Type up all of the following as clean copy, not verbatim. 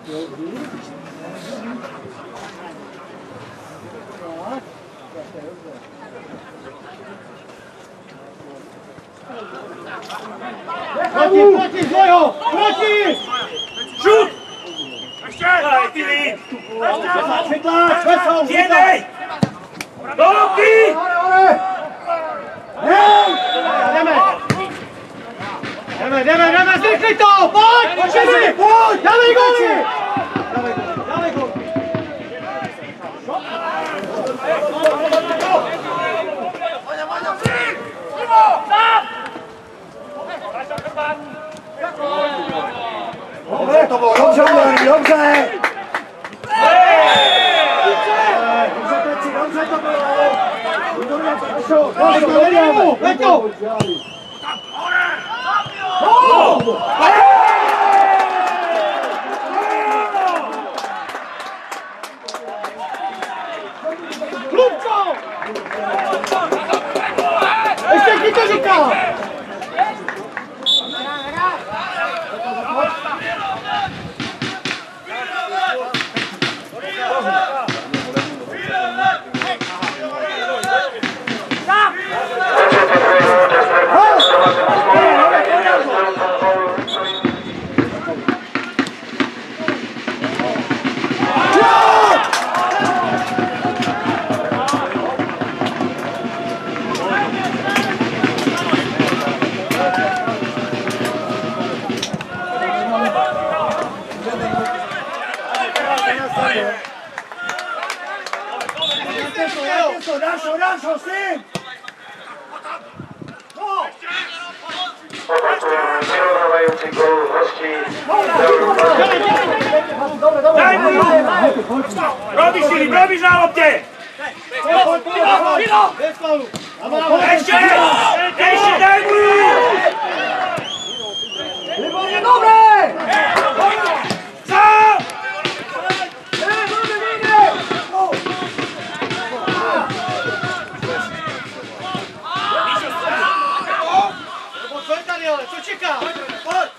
Proti, Zleho! Proti! Šut! Ještě! Daj, ty líp! Vytláč, vesel! Jednej! Do ruky! Jdeme, zrychli to! Pojď! Pojď! Dávej góly! Dávej góly! Dobře, to bylo dobře, dobře! Dobře to bylo! Peťo! Klubko! Ještě ti to říkal! Dášo, s tím! Vyrovnávající gól hostí. Daj mu ju! Robíš na loptě! Ještě daj mu ju! Výborně, dobré! Sám! Co čeká? Pojď!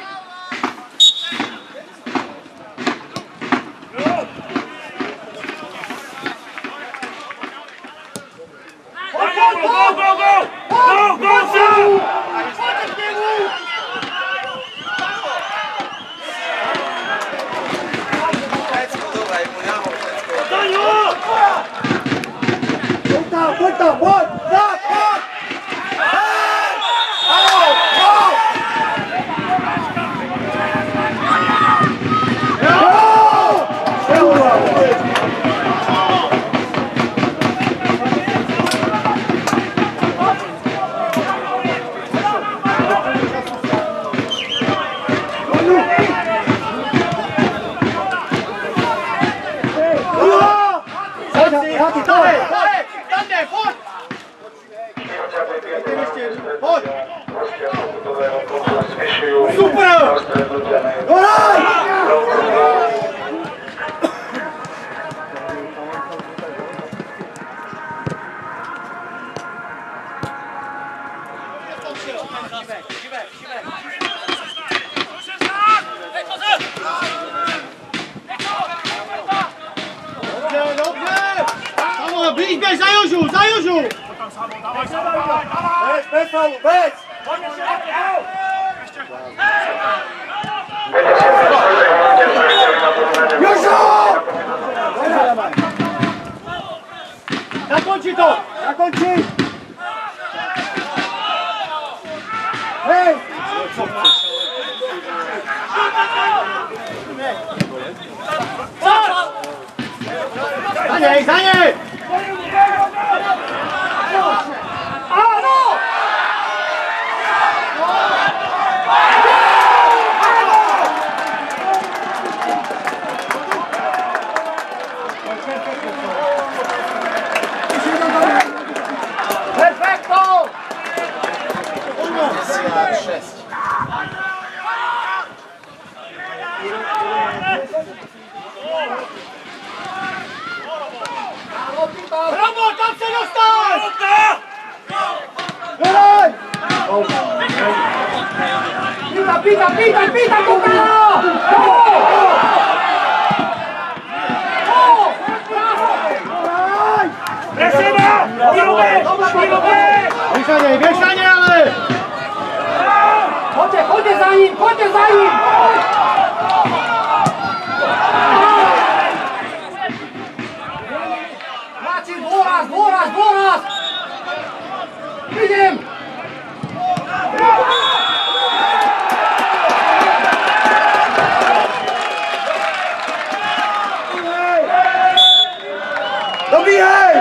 Pojď tam! Super! Běž za Jožu! Bez! Jožo! Zakonči to! Hej! Za něj! Ano! Perfecto! 6. Bravo, tam se dostal! Hledaj! Pita, kuka! Běž na ně, ale! Pojďte za ním, pojďte za ním! Hráči, dvoraz! Vidím! Dobíhej!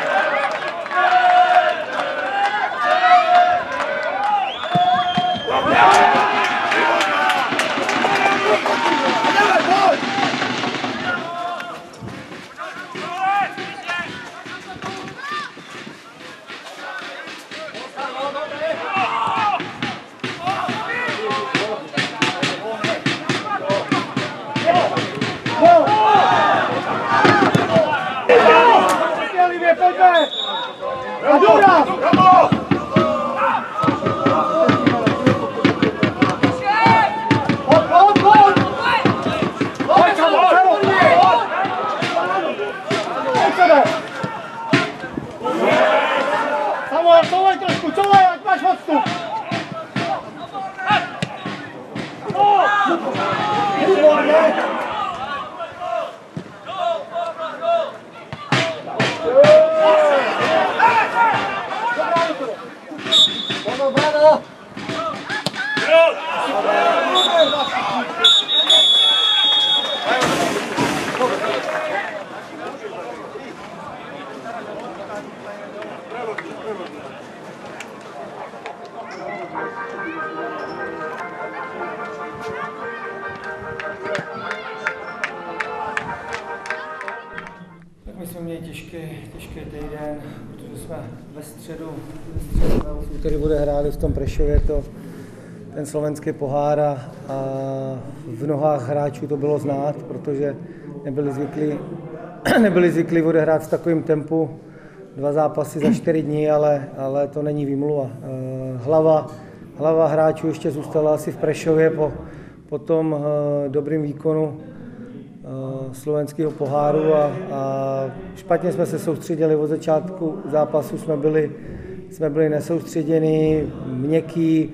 My jsme měli těžký týden, protože jsme ve středu v úterý bude hráli v tom Prešově ten slovenský pohár a v nohách hráčů to bylo znát, protože nebyli zvyklí odehrát v takovém tempu 2 zápasy za 4 dní, ale to není výmluva. Hlava hráčů ještě zůstala asi v Prešově po tom dobrým výkonu slovenského poháru a špatně jsme se soustředili od začátku zápasu, jsme byli nesoustředění, měkký.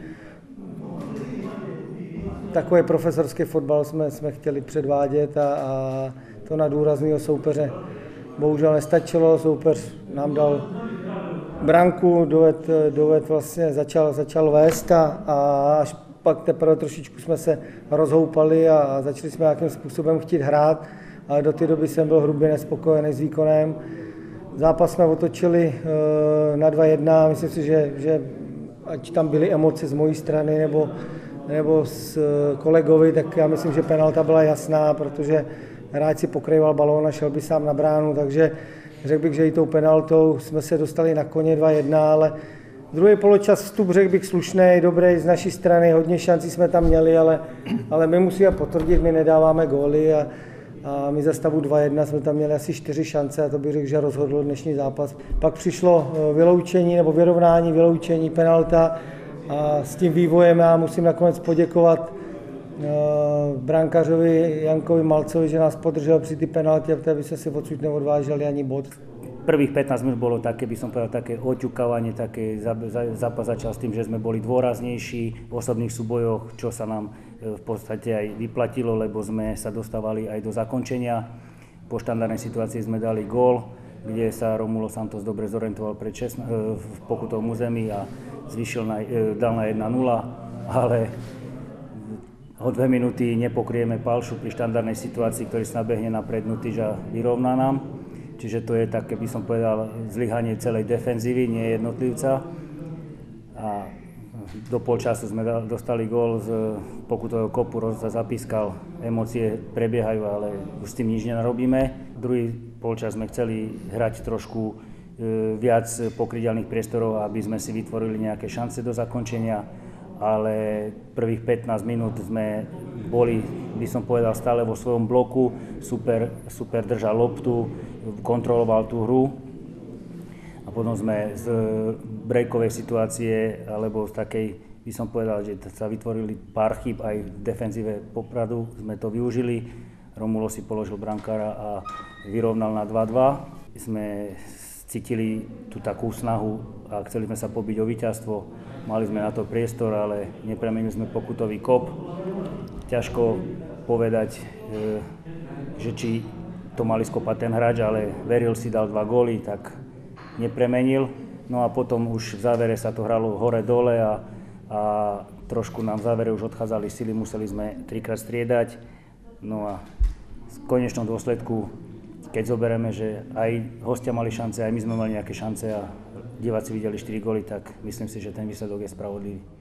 Takový profesorský fotbal jsme chtěli předvádět a to na důrazného soupeře bohužel nestačilo. Soupeř nám dal branku, doved vlastně začal vést a až pak teprve trošičku jsme se rozhoupali a začali jsme nějakým způsobem chtít hrát, ale do té doby jsem byl hrubě nespokojený s výkonem. Zápas jsme otočili na 2-1, myslím si, že ať tam byly emoce z mojí strany nebo s kolegovi, tak já myslím, že penalta byla jasná, protože hráč si pokrýval balón a šel by sám na bránu, takže řekl bych, že i tou penaltou jsme se dostali na koně 2-1, ale druhý poločas vstup, řekl bych, slušný, dobrý z naší strany, hodně šancí jsme tam měli, ale my musíme potvrdit, my nedáváme góly a my za stavu 2-1 jsme tam měli asi 4 šance a to bych řekl, že rozhodl dnešní zápas. Pak přišlo vyloučení nebo vyrovnání, penalta a s tím vývojem já musím nakonec poděkovat brankářovi Jankovi Malcovi, že nás podržel při té penaltě, protože by sme si odsud neodvážili ani bod. Prvých 15 minút bolo také, by som povedal, také oťukávanie, také zápas začal s tým, že sme boli dôraznejší v osobných súbojoch, čo sa nám v podstate aj vyplatilo, lebo sme sa dostávali aj do zakončenia. Po štandardnej situácii sme dali gól, kde sa Romulo Santos dobre zorientoval v pokutovom území a dal na 1-0, ale o 2 minúty nepokrieme Palšu pri štandardnej situácii, ktorý sa nabehne na prednú tyč a vyrovná nám. Čiže to je také, by som povedal, zlyhanie celej defenzívy, nie jednotlivca. A do polčasu sme dostali gól z pokutového kopu, sa zapískal, emócie prebiehajú, ale už s tým nič nenarobíme. Druhý polčas sme chceli hrať trošku viac pokryteľných priestorov, aby sme si vytvorili nejaké šance do zakončenia, ale prvých 15 minút sme boli, by som povedal, stále vo svojom bloku, super držal loptu, kontroloval tú hru a potom sme z breakovej situácie alebo z takej, by som povedal, že sa vytvorili pár chýb aj v defenzíve Popradu, sme to využili, Romulo si položil brankára a vyrovnal na 2-2. Sme cítili tú takú snahu a chceli sme sa pobiť o víťazstvo. Mali sme na to priestor, ale nepremenili sme pokutový kop. Ťažko povedať, že či to mali skopať ten hráč, ale veril si, dal 2 góly, tak nepremenil. No a potom už v závere sa to hralo hore-dole a trošku nám v závere už odchádzali sily, museli sme 3-krát striedať. No a v konečnom dôsledku, keď zoberieme, že aj hostia mali šance, aj my sme mali nejaké šance a diváci videli 4 góly, tak myslím si, že ten výsledok je spravodlivý.